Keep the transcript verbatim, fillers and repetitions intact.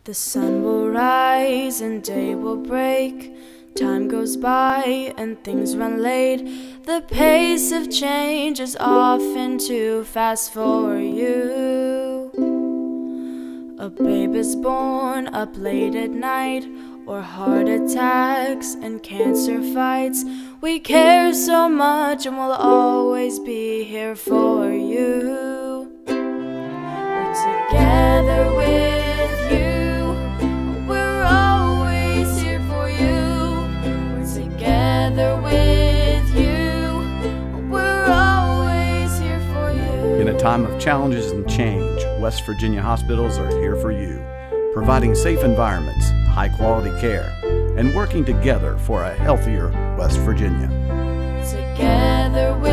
The sun will rise and day will break. Time goes by and things run late. The pace of change is often too fast for you. A babe is born up late at night, or heart attacks and cancer fights. We care so much and we'll always be here for you. We're together with you. We're always here for you. We're together with you. We're always here for you. In a time of challenges and change, West Virginia hospitals are here for you, providing safe environments, high-quality care, and working together for a healthier West Virginia. Together with